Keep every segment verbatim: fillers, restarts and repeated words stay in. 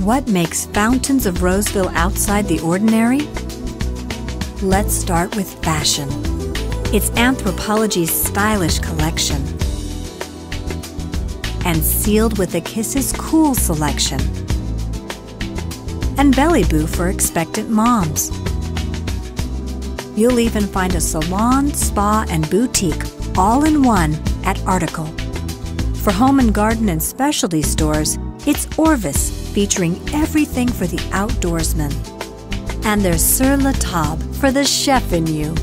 What makes Fountains of Roseville outside the ordinary? Let's start with fashion. It's Anthropologie's stylish collection, and Sealed with a Kiss's cool selection, and Belly Boo for expectant moms. You'll even find a salon, spa, and boutique all in one at Article. For home and garden and specialty stores, it's Orvis, featuring everything for the outdoorsman. And there's Sur La Table for the chef in you.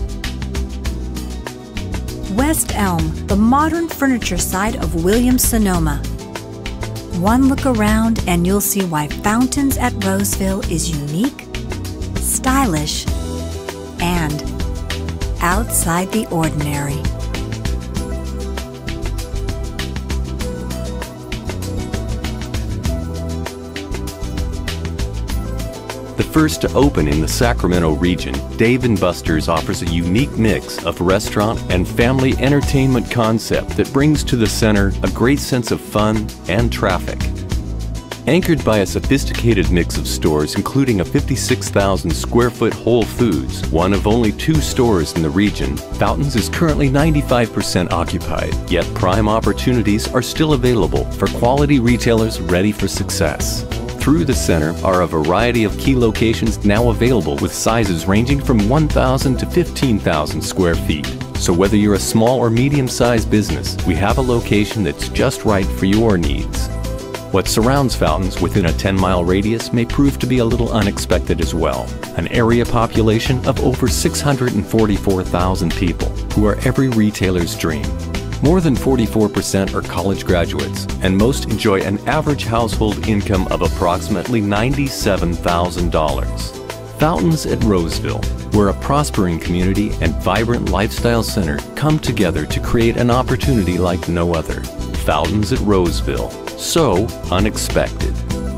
West Elm, the modern furniture side of Williams-Sonoma. One look around and you'll see why Fountains at Roseville is unique, stylish, and outside the ordinary. The first to open in the Sacramento region, Dave and Buster's offers a unique mix of restaurant and family entertainment concept that brings to the center a great sense of fun and traffic. Anchored by a sophisticated mix of stores including a fifty-six thousand square foot Whole Foods, one of only two stores in the region, Fountains is currently ninety-five percent occupied, yet prime opportunities are still available for quality retailers ready for success. Through the center are a variety of key locations now available with sizes ranging from one thousand to fifteen thousand square feet. So whether you're a small or medium-sized business, we have a location that's just right for your needs. What surrounds Fountains within a ten mile radius may prove to be a little unexpected as well. An area population of over six hundred forty-four thousand people, who are every retailer's dream. More than forty-four percent are college graduates, and most enjoy an average household income of approximately ninety-seven thousand dollars. Fountains at Roseville, where a prospering community and vibrant lifestyle center come together to create an opportunity like no other. Fountains at Roseville, so unexpected.